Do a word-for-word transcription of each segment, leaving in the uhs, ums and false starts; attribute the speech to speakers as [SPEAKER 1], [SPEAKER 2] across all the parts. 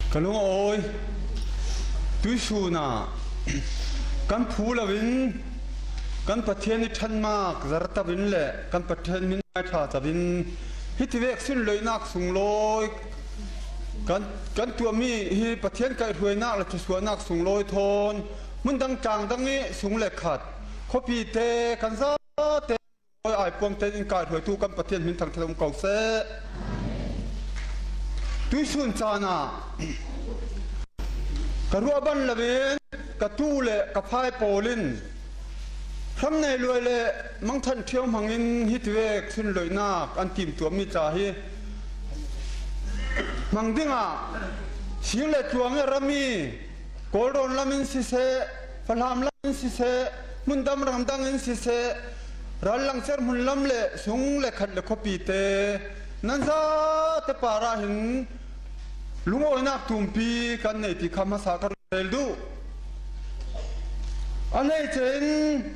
[SPEAKER 1] กลุงโอยตุยสูน่ะกันพูละวินกันประเทศนี้ทันมากจารตะวินแหละกันประเทศมินไม่ชาตะวินฮิตเวกสิ้นเลยนักสุงลอยกันกันตัวมีฮิประเทศไกลถวยนักและจะสวยนักสุงลอยทนมันดังจังดังนี้สุงเล็กขัดขบีเตกันซาเตไอ้ปวงเตนกาถวยทุกันประเทศมินทางทะเลเก่าเสตุยสุนจานะกรัวบันละเวนกระตู้เละกระพายโปลินทำในรวยเละมังทันเที่ยวมังอินฮิตเวกสิ้นเลยนักอันติมตัวมิจาฮีมังดิ้งอ่ะสิ่งเล็กจวงรามีโกลดอนลามินสิเซฟลามลามินสิเซมุนดำรำดังอินสิเซรัลลังเซอร์มุนลำเละสุงเล็กขัดเล็กขบีเตนั่นซะเตปาราหินลุงโอยนักตุ่มปีกันในที่คำมาสักการเรลดูอะไรเช่น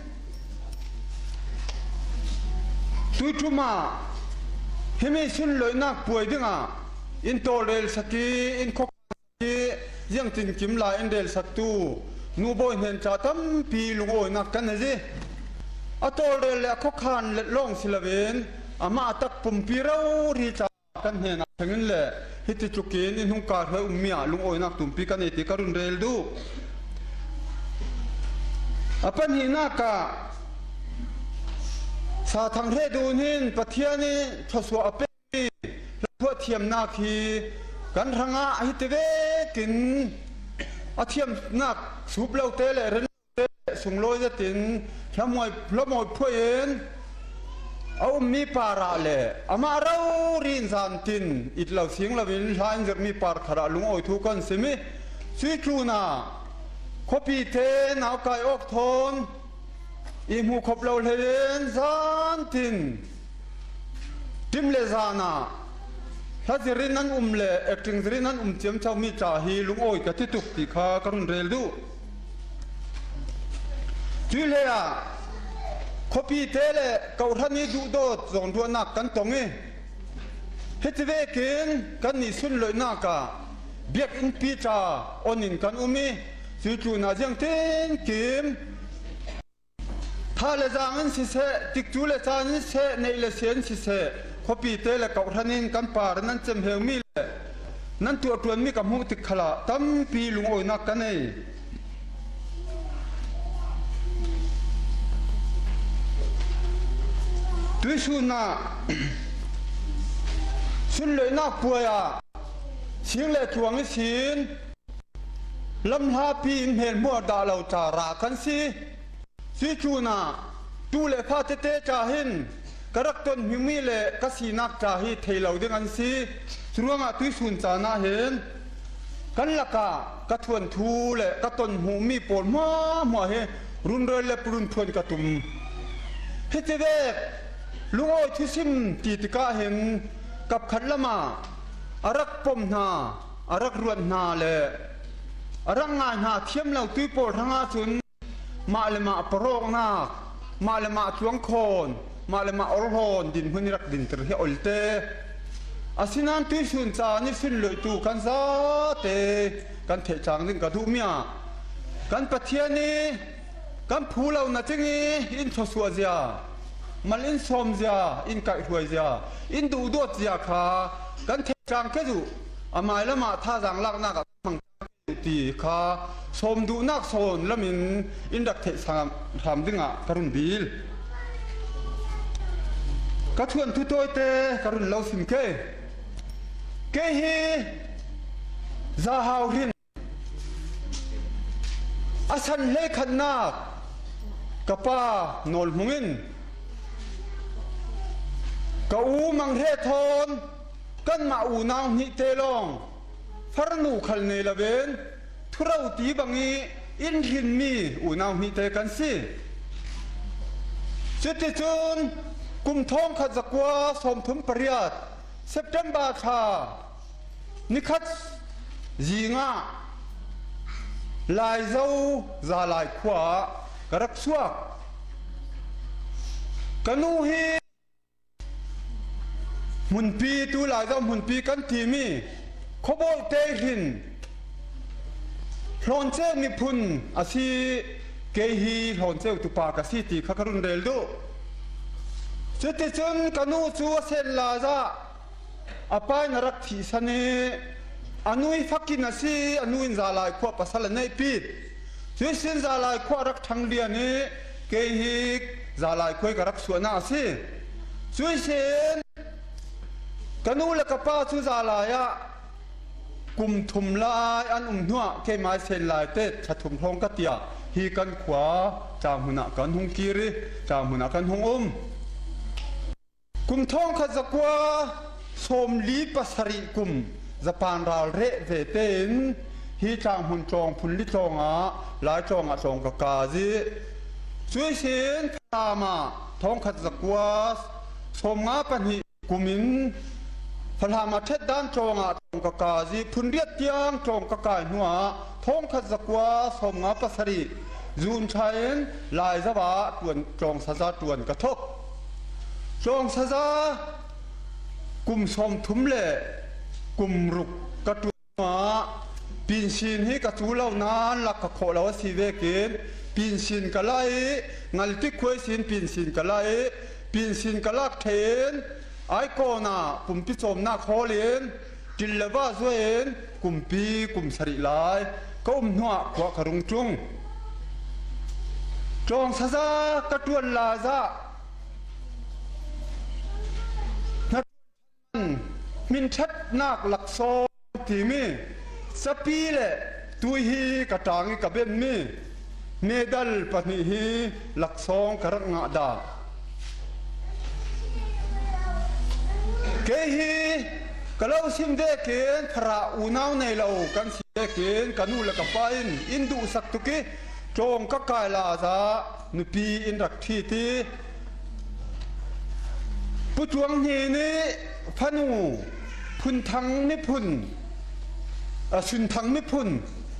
[SPEAKER 1] ตุยทุมาเฮมิสุนลอยนักป่วยดึงอ่ะอินโตเรลสักีอินคกสักียังตินกิมลาอินเดลสักตูนูบอยเห็นจ่าตั้มปีลุงโอยนักกันนะสิอัตโตเรลและคกขันเล็ดลงสิลาเวนอามาตักปุ่มปีเรารีจ่ากันเห็นทั้งนั้นแหละฮิตจุกินอินหุงการเฮอุมเมียลุงโอยนักตุ่มปีกันในที่การุนเรลดูอปันหินากาสาทางเรดูนินปะเทียนี่ทศวอเปและพวกเทียมนาคีกันทางอาฮิตเวกินอาเทียมนักสูบเหล้าเตะเลยเรนเตะส่งลอยจะตินทำมวยพระมวยพ่อเอ็นเอามีปาระเลยอามาเรารินสานตินอิดเหล่าเสียงเหล่าวินทานจะมีปาร์ขราลุงโอยทุกันสิมิสุยจูนาขบีเทนเอาไก่ออกทนอิมูขบเราเห็นสานตินทิมเลซานาถ้าสิรินันอุ้มเล่เอกถึงสิรินันอุ้มเจียมเจ้ามีจ่าฮีลุงโอยกับที่ตุกติคากรุนเรลดูจุเลียขบีเทเลเกาทันนี้ดูโดดส่งตัวนักกันตรงนี้เฮตเวกินกันนี่สุนเลยนักะเบียกอินปีจ่าอนินกันอุมีสุจูนาจังเต็นกิมถ้าเลจางสิเสติกจูเลจางสิเสในเลเซียนสิเสขบีเตเลเกาทันนี้กันปาร์นั้นจำเฮลมิเลนั่นตัวตัวมีกับหูติกขละตั้มปีลุงโอยนักกันเองตุยสุนาสุนเลยนักป่วยอ่ะเสียงเล็กจวงสินลำหาปีนเห็นมัวดาเราจารากันสิสิจูนาตูเลพาเตเตจาหินกระต้นหิมีเลกสีนักจาหิเทเหล่าเดียกันสิสรวงอ่ะตุยสุนจานาเห็นกันละกากระทวนทูเลกระต้นหูมีปวดมาหัวเฮรุนเรเลปรุนทวนกระตุมเฮเจเวลุงโอยทุสิมตีติกาเห็นกับขันละมาอารักปมนาอารักรวนนาเลอารักงานหาเทียมเหล่าตุยโปทั้งอาจุนมาเลมาปรกนามาเลมาจวงโคนมาเลมาอรหอนดินพุนิรักดินตรเฮอลเตอาศินันตุยสุนจานิสินเลยตูกันซาเตกันเทจางนึงกระดูเมียกันปะเทียนีกันผูเหล่านาจิงีอินทศวเซียมันอินสมเสียอินไก่ถวยเสียอินดูดวดเสียขากันเทจางแค่ดูอามาแล้วมาท่าจางลักนักมังตีขาสมดูนักโซนแล้วมินอินดักเทสามทำดึงอ่ะกรุนบิลกระทวนทุตัวเตกรุนเลาสินเกเกฮีซาฮาวรินอาสันเล่ขันนักกะป้าโนลมุงินกอูมังเททอนกันมาอูนาวนิเตลองฟารนูขัลเนลเวนทุเราตีบังอีอินหินมีอูนาวนิเตกันสิจุดที่จุนกุมทองขัดจักวาสมทุมปริยัดเซปเทมบาชานิคัดจีงาลายเจ้าซาลายขวากระรักสวกกันูฮี มุนปีตัวหลายเจ้ามุนปีกันทีมีขบวนเตหินหลอนเจ้ามีพุนอาศีเกฮีหลอนเจ้าตุปากาศีตีขคารุนเดลดูสุดที่จนกันูชัวเซนลาซาอภัยนรักที่สเนอนุยฟักกินอาศีอนุยซาลายขวบปัสสาวะในปีดช่วยเส้นซาลายขวบรักทั้งเดียนี้เกฮีซาลายขวบกับรักส่วนอาศีช่วยเส้นกันูเล็กป้าสุซาลายะกุมทุมลายอันอุ้มหัวเกมาเซนลายเตชัดทุมทองกัตยาฮีกันขวาจามหุนักกันหงกีรีจามหุนักกันหงอมกุมทองขัดจักว่าสมลีปัสริกุมจะปานราเรเวเตนฮีจามหุนจองพุนลิจองอ่ะลายจองอ่ะจองกะกาจีช่วยเสียนตามาทองขัดจักว่าสมงาปันหิกุมินพลามาเท็ดด้านจงอาจงกกาจีพุนเรียดยังจงกกายหัวทงขัดจักว่าสมงาปัสริจูนชัยนลายซาบะตวนจงซาซาตวนกระทบจงซาซากุมสมทุมเล่กุมรุกกระตุหัวปีนชินให้กระจูเหล่านานลักกะโคลาวสีเวกินปีนชินกะไลงัลติควยชินปีนชินกะไลปีนชินกะลักเทนไอโกนากุมพิสมนาโคเลียนจิลเลวาสวยนกุมปีกุมสริลายก็อุ้มหัวขวาขรุงจุงจงซาซากระตวนลาซานัดมินชัดนักหลักโซที่มีสปีเล่ตุยฮีกระจางกับเบนมีเมดัลปนิฮีหลักซองกระงาดาเกฮีก็เราสิมเดเกนพระอุณาวในเรากันสิเดเกนกันูละกับไปอินดูสักตุกิจงก็กายลาซานุปีอินรักทีทีปุจวงเฮนี้พนูพุนทังไม่พุนอสุนทังไม่พุน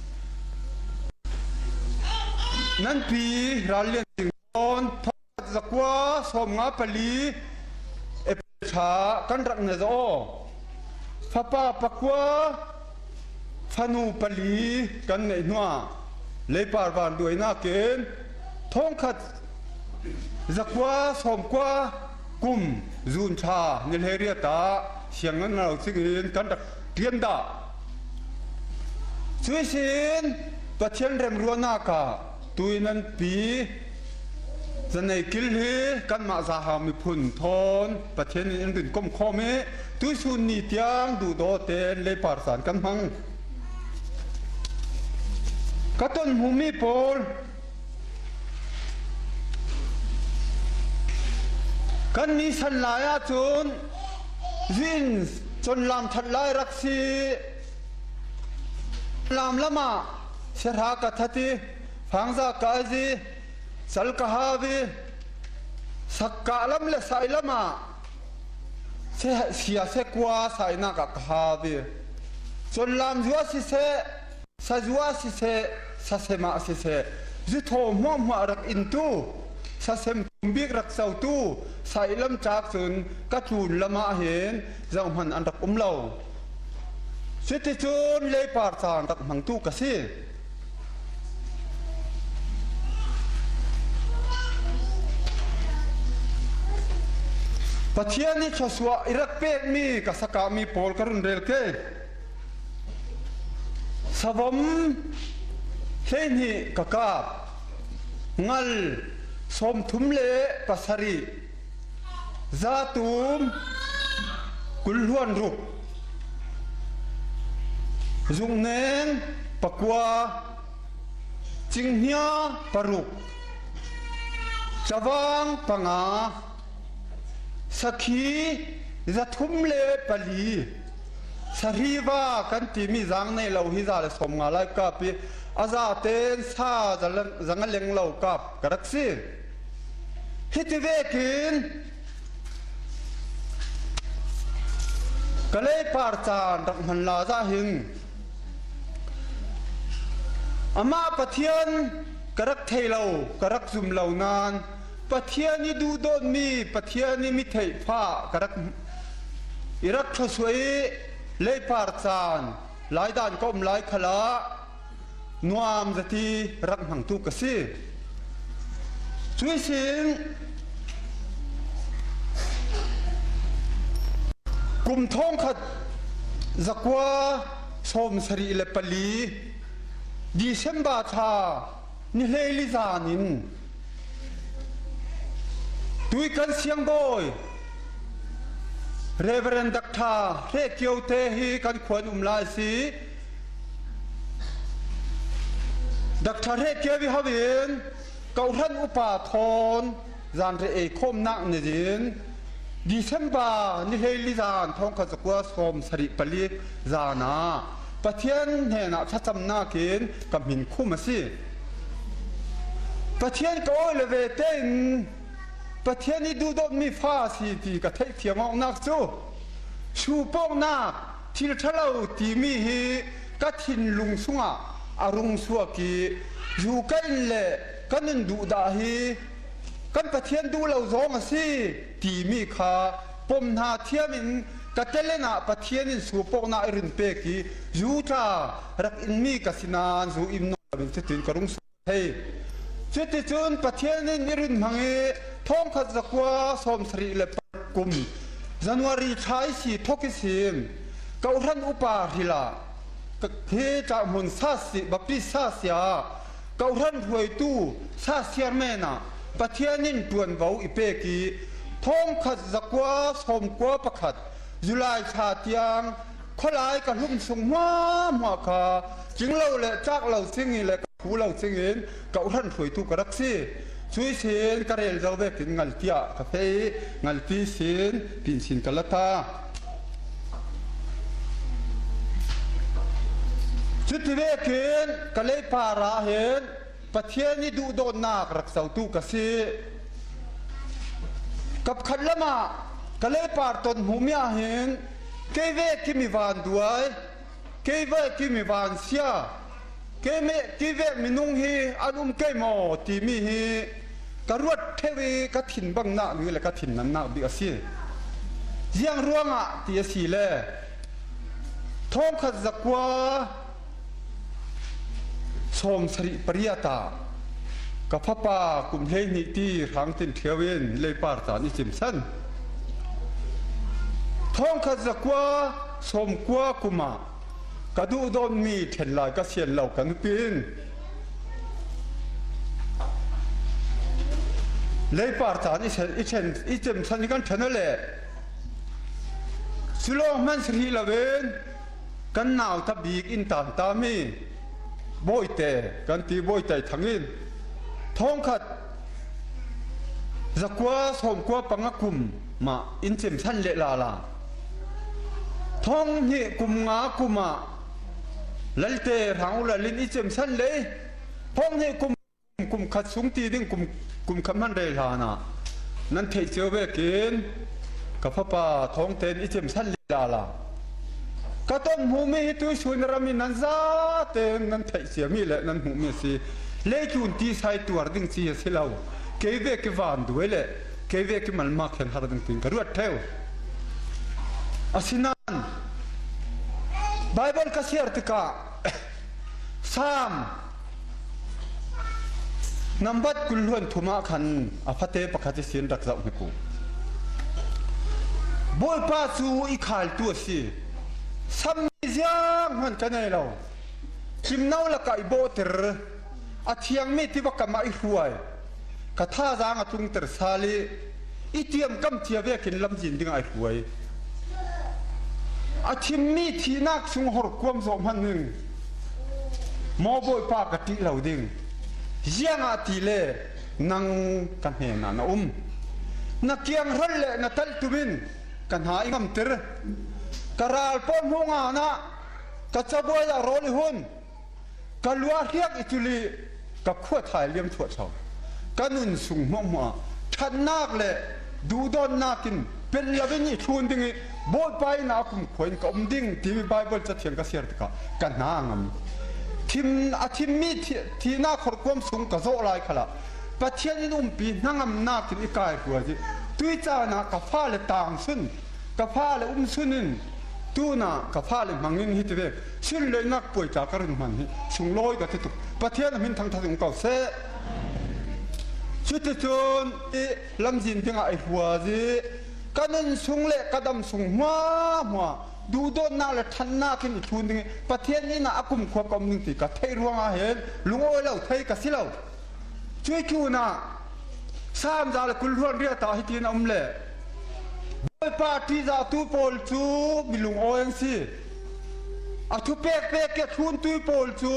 [SPEAKER 1] นั่นปีเราเรียนถึงตอนทอดจักว่าสมงาปลีเอชากันรักเนโซฟ้าป้าปักว่าฟานูปลีกันในหัวเลยปาร์บานด้วยนักเกณฑ์ท้องขัดจักว่าสมกว่ากุมจูนชาเนลเฮเรียตาเสียงนั้นเราสิ่งกันรักเทียนดาช่วยเสียนประเทศเรมรัวนาคาตุยนันปีจะในกิลเฮกันมาสาหามิพุนทอนประเทศนี้อื่นก้มข้อเมตุยสุนีเตียงดูโดเตนเลยปาร์สานกันมังกัต้นหูมีโพลกันมีสันลายจนวินจนลำทัดลายรักษีลำละมาเสรากทัติฟังจากาจีสัลกฮาบีสักกะลำเลสายละมาเสียเสียเสกว่าสายนักฮาบีจนลำจัวสิเสสจัวสิเสสเสมาสิเสจุดโฮมอมหัวรักอินตูสเสมตุมบิกรักเสาตูสายลำจากสุนกระจูนละมาเห็นจังหันอันรักอุ้มเราสิทธิจุนเลยปาร์ซานรักมังตูกสิปัจจัยนี้ชสวะอิรักเป็ดมีกับสกามีโพลกรุนเดลเกสวมเฮนีกะกาบงัลสมทุมเลปัสรีซาตุมกุลล้วนรุกจุงเนงปักวาจิงเฮียปรุกจวังปังอาสักขีจะทุ่มเล่ปลีสรีวากันที่มีจังในเราฮิจาเลสมงาไลกับปีอาซาเตนซาจังจังเลงเรากับกระซิบฮิตเวกินก็เลยปาร์จานรักมันลาซาหิงอามาปะเทียนกระรักเทเรากระรักซุมเหล่านานปะเทียนนี่ดูโดนมีปะเทียนนี่มิเทฟ้ากระรักอิรักทศวยเลยปาร์จานหลายด้านก้มหลายขลานวมจะที่รักหังตุกสิช่วยสิงกลุ่มท้องขัดจักว่าสมสรีเลปลีดิเซมบาชานิเลลิซานินตุยกันเสียงบอยเรเวรนดักทาเรเกียวเตฮีกันควรอุมลายสีดักทาเรเกียววิฮาวินเกาทันอุปาทอนจานเรเอคมนักเนจินดิเซมบานิเลลิซานท้องขัดจักว่าสมสรีปลีจานาปะเทียนเห็นชัดจำนากินกับหินคู่มาสิปะเทียนก็เลเวเต้นปะเทียนนี่ดูดมีฟ้าสีตีกับเทเทียมองนักจูชูปองนักที่ทะเลาตีมีฮีกัดหินลุงสุงะอารุงสวกีอยู่กันเล่กันนันดูดาฮีกันปะเทียนดูเราจงสิตีมีขาปมนาเทียมินกัตเลนะปะเทียนินสูปองนาอิรินเปกียูตารักอินมีกัสินานจูอิมโนบินเตตินกรุงสุเฮเจติจุนปะเทียนินอิรินมังเอท้องขัดจักว่าสมสรีเลปกุมจันวารีใช้สีทกิสิมเกาทันอุปาฮิลาเฮจากมุนซาสิบัพริซาเสียเกาทันหวยตู้ซาเสียเมนะปะเทียนินปวนเบาอิเปกีท้องขัดจักว่าสมกว่าประขัดจุลายชาติยังขลายกับลุ่มสงมาหัวขาจึงเราเละจากเราสิ่งนี้เละผู้เราสิ่งนี้กับท่านถอยทุกรักษีช่วยเสียนกระเรลเราเวกินงัลเตียกาแฟงัลตีเสียนปินสินกัลตาชุดที่เวกินกะเลยปาราเห็นประเทศนี้ดูโดนนักรักษาตุกษีกับขันละมาก็เลยปาร์ตนหูมีอาเห็นเกยเวกิมีวานด้วยเกยเวกิมีวานเสียเกยเมเกยเวมีนุ่งฮีอันอุ้มเกยหมอตีมีฮีกระรวดเทวีกระถินบังหน้านี่แหละกระถินนั้นหน้าบิกสีเสียงร่วงอ่ะตีสีเล่ท้องขัดจักว่าสมสริปริยตากับพระป่ากุมเฮนิตีรังตินเทวินเลยปาร์ตานิจิมสันท้องขัดจักว่าสมกว่ากุมากระดูโดนมีเห็นลายก็เสียนเหล่ากันปีนเลยปาร์ตานอีเชนอีเชนอีเจมสันกันเทนเล่สุโลมันสรีละเวนกันหนาวทับบีกอินตานตามีโบยเตกันตีโบยเตทั้งอินท้องขัดจักว่าสมกว่าปังกุมมาอินเจมสันเละลาลาท้องนี่กุมงากุมาลัลเตหางอุลลินอิเจมสันเลยท้องนี่กุมกุมขัดสุงตีดิ้งกุมกุมคำมันเรลานะนั่นเทเจเวกินกับพระป่าท้องเตนอิเจมสันเลาลากระต้นหูมีตุยสุนรามินันซาเตนนั่นเทเสียมีแหละนั่นหูมีสิเล็กุนตีใส่ตัวดิ้งสีเสียแล้วเกยเวกิวันด้วยแหละเกยเวกิมันมาเข็นหาดิ้งติงกระรวดเทวอาศินันไบเบิลกษีร์ติกาสามนับบัดกุลวนทุมาขันอาพัเตปะขัดเสียนรักษาอุณกูบอยป้าซูอีขายตัวสิซ้ำเสียงมันกันไงเราคิมน่าละกายโบเตอร์อาเทียงไม่ที่ว่ากำมาอีหัวกระท่าจางอาตุงเตอร์ซาลีอีเทียมกำเทียเวกินลำจินดึงไอหัวอาทิมมีที่นักสุงหรความสมหันหนึ่งมอบอยปากติเหล่าดิ่งยังอาทิเล่นังกันเห็นนะอุ้มนักเกียงรัลเล่นัตัลตุบินกันหายงำเตอร์กระราลปมหงานะกระจับวยารอลิหุนกระลัวเรียกอิตุลีกับขั้วถ่ายเลี้ยมถั่วเฉากันนุนสุงมัวมัวชันนักเล่ดูดอนนักินเป็นละเวนี่ชวนดิ่งบทไปนักขวัญกับดิ่งที่ไบเบิลจะเถียงกับเสียร์ตกะกันนางมทีมอาทิมมีที่นักขรความสูงกับโซลายขละประเทศนี้นุ่มปีนั่งมนักที่อีกายหัวจีตุยจ้านักกับฟ้าเลต่างซึ่งกับฟ้าเลอุ้มซึ่งนึงตู้น่ะกับผ้าเลยมังเงินฮิตเวกซึ่งเลยนักป่วยจากกระดุมมันส่งลอยกับที่ตุกประเทศนั้นทางทางเก่าเสะชุดที่จนลำจินที่ไอ้หัวจีกันนั้นส่งเละกระดมส่งมาหัวดูโดนน่าเลยทันน่าขึ้นชุนที่ประเทศนี้น่ะอากุมขวบกำนึงตีกับไทยรวงอาเห็นลุงโอ้ยเราไทยกับสิเราช่วยคิวน่ะสามจาเลยกุลรวนเรียตาฮิตินอมเล่ไปปาร์ตี้จะตู้โพลจูมีลุงโอ้ยังสิอาทุเป๊กเป๊กแกชุนตู้โพลจู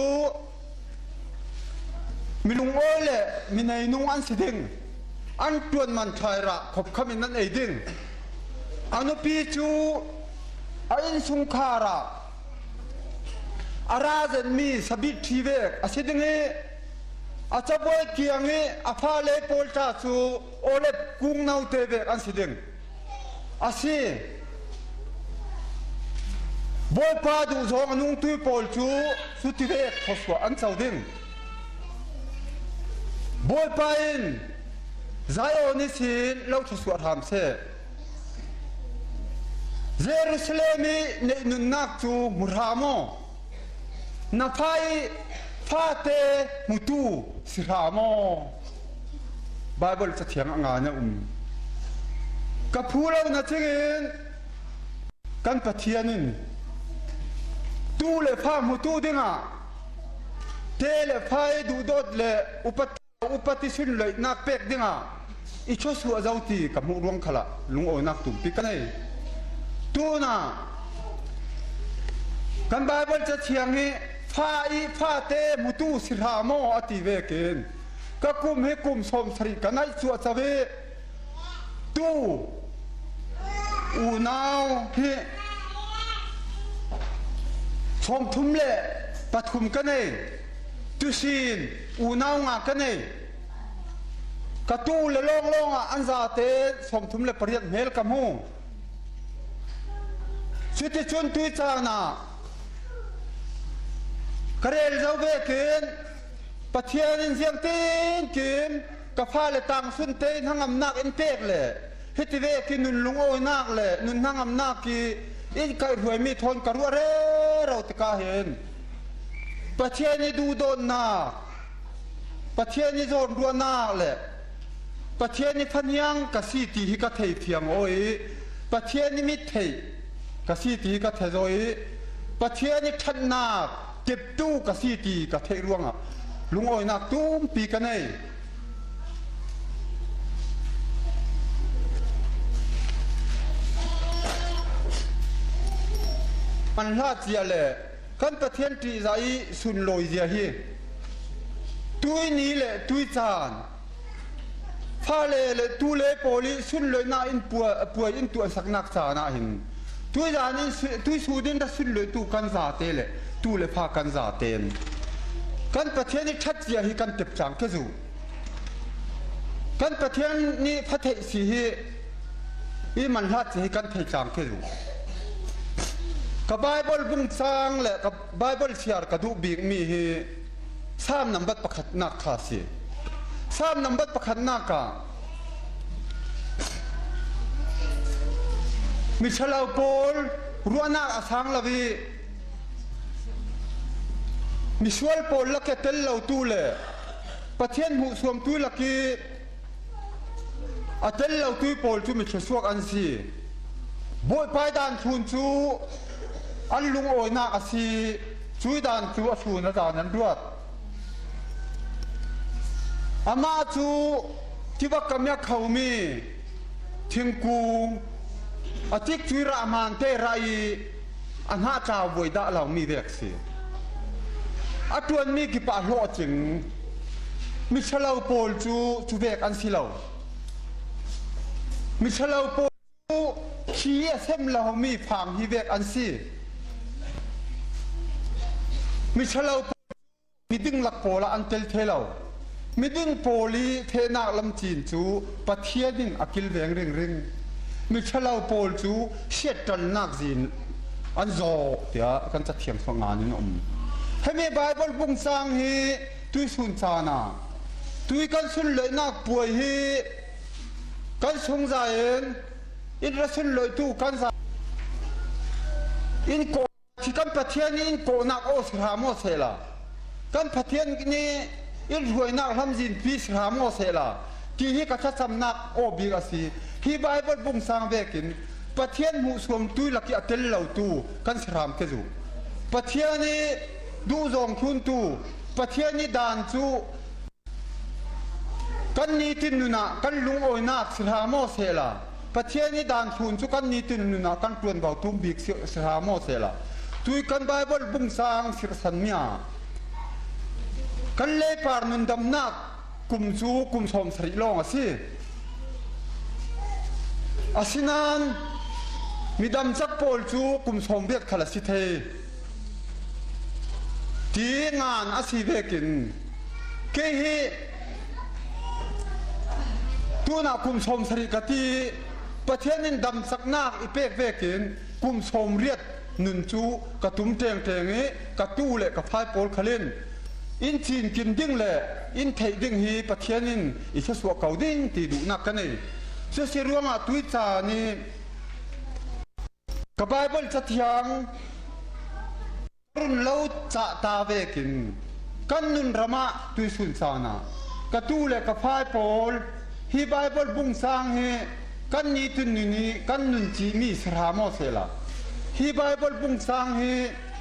[SPEAKER 1] มีลุงโอ้เล่มีในนุ่งอันสิดึงอันตวนมันชายระขบขมินนั่นเองดึงอนุปีจูอันสุงคาระอาราเซนมีสบิททีเวกอาศิดึงเออาจะบ่อยเกียงเออาฟาเลโพลชาจูโอเล็บกุ้งนาวเตเวกอันสิดึงอาศิบ่อยพาดูสองนุ่งตุยโพลจูสุติเวกทศวอันเจ้าดึงบ่อยไปใจโอนิสินเราทศวทำเสเยรูซาเล็มในนุนนักจูมุราโมนับไปฟาเตมุตูสิราโมไบเบิลจะเถียงงานนะอุ้มกับผู้เราหน้าที่กันปะเทียนินตูเลฟ้ามุตูดิ้งอ่ะเทเลฟ้าดูดดเลอุปอุปติสินเลยนักเป็กดิ้งอ่ะอีช่วยสัวเจ้าตีกับมุรวงขละลุงโอนักตุ่มปีกันเลยตัวน่ะกันไบเบิลจะเถียงให้ฟ้าอีฟ้าเตมุตูสิราโมอติเวกินก็กุมให้กุมสมสริกันไอสัวจะเวตูอูนาวให้ชมทุ่มเล่ปฐมกันเองตุสินอูนาวงากันเองกระตูเลลองลองอ่ะอันซาเตชมทุ่มเล่ปริยัติเมลกมูสุดที่ชนตุยจานะกระเรลเจ้าเบกินปะเทียนินเสียงตีนกินกับฟ้าเลยตังสุนเตนทั้งอำนาจอินเตกเลยฮิตเวกินนุนลุงโอยนักเลยนุนทั้งอำนาจกีอินไก่รวยมีทนกระรัวเร่เราตะกาเห็นปะเทียนี่ดูโดนนักปะเทียนี่โดนรัวนักเลยปะเทียนี่พันยังกษีตีฮิกะเทยเพียงโอยปะเทียนี่มิเทยกษีตีก็เทโซยประเทศนี้ชันนาเก็บตู้กษีตีก็เทรวงอ่ะลุงโอยนักตุ้มปีกันเองมันลาดเสียเลยกันประเทศที่ใจสุนลอยเสียฮีตุยนี้เลยตุยจานฟ้าเลยเลยตุเลยโพลีสุนลอยน่าอินปัวปัวอินตัวสักนักจานาหินตุยจานี่ตุยสูดินดัสุนลอยตุกันซาเตเลยตุเลยพากันซาเตนกันประเทศนี้ชัดเสียฮีกันเจ็บจังแค่สูกันประเทศนี้พัฒน์สีฮีอีมันลาดเสียฮีกันเทจังแค่สูกับไบเบิลบุ้งจางแหละกับไบเบิลเชียร์กระดูกบีกมีฮีสามนับบัตรประคัตนักขาสีสามนับบัตรประคัตนักกามิชลาวโพลรัวนักอาสังลาวีมิชวลโพลลักเตลลาวตูเล่ประเทศหูสวมตุยลักกีอัตลลาวตุยโพลจูมิชสวกอันซีบอยไปดานชุนจูอันลุงโอยนักอาศีช่วยดานจูชูนดานันด้วยอามาจูที่ว่ากำยักเขามีทิ้งกูอาทิตย์ช่วยรามันเตไรอันหาเจ้าบวยด่าเรามีเด็กสิอัตวนมีกี่ปะโลจิงมิชลาวโพลจูจูเบกอันสิเรามิชลาวโพลจูขี้เส้นเรามีผังฮิเวกอันสิมิชลาวมีดึงหลักโพละอันเตลเทลามีดึงโพลีเทนักลำจีนจูปะเทียดิงอกิลเวงเริงเริงมิชลาวโพลจูเช็ดตันนักจีนอันโซเดียกันจะเถียงฟังงานนี่นะอมให้มีไบเบิลบุ้งสร้างฮีตุยสุนจานาตุยกันสุนเลยนักป่วยฮีกันสงสารอินรัสุนเลยตุกันสาอินโกที่กันประเทศนี้อินโกนักโอสรามโอเซล่ะกันประเทศนี้อินรวยนักทำจินพิสรามโอเซล่ะที่นี่ก็จะสำนักโอบิกสีที่ไบเบิลบุงสร้างเวกินประเทศมุสลิมตุยลักยาเตลเหล่าตูกันสรามเกจูประเทศนี้ดูจงคุณตูประเทศนี้ด่านจูกันนี้ตินุนะกันลุงโอยนักสรามโอเซล่ะประเทศนี้ด่านคุณจูกันนี้ตินุนะกันเปลี่ยนเบาตุ้มบิกสรามโอเซล่ะตุยกันไบเบิลบุงสร้างสิรสันเมียกันเล่ปาร์นุนดำนักกุมจูกุมสมสริลงสิอาศินันมีดำจักโพลจูกุมสมเบียดขลัสิเทที่งานอาศิเวกินเกฮิตัวนักกุมสมสริกติประเทศนี้ดำสักนักอีเปกเวกินกุมสมเรียดนุนจูกระตุ้มเตียงเตียงนี้กระตู้เละกับไฟโพลขลินอินจีนกินดิ้งเละอินเทดิ้งฮีประเทศนี้อิสระเก่าดิ้งตีดูนักกันนี่เสียสิรวงอ่ะตุยจานี่กับไบเบิลจะเทียงรุ่นเล่าจะตาเวกินกันนุนรามาตุยสุนสานะกระตู้เละกับไฟโพลฮีไบเบิลบุงสร้างเฮกันนี้ตุนนี้กันนุนจีมีสรามอเซล่ะฮีไบเบิลบุงสร้างเฮ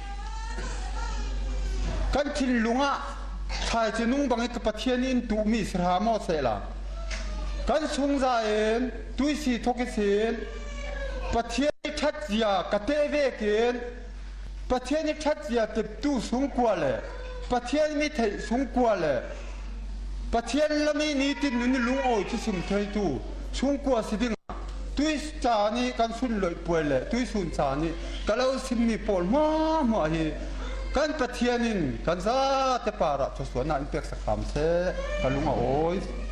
[SPEAKER 1] กันทินลุงอ่ะชายจะนุ่งบางกับประเทศนี้ตูมีสรามอเซล่ะกันสงสัยตุยสีทกเสียนประเทศนี้ชัดเจียกระเตเวกินประเทศนี้ชัดเจียติดตู้สูงกว่าเลยประเทศนี้ไทยสูงกว่าเลยประเทศละไม่นี้ติดนุ่นลุงโอ้ยที่สุนทรตู้สูงกว่าสิบิงตุยจานี่กันสุนเลยป่วยเลยตุยสุนจานี่ก็เราสิมีปอลมามาฮีกันประเทศนี้กันซาเตปาระทศวรรณอินเปกสักคำเสกันลุงโอ้ย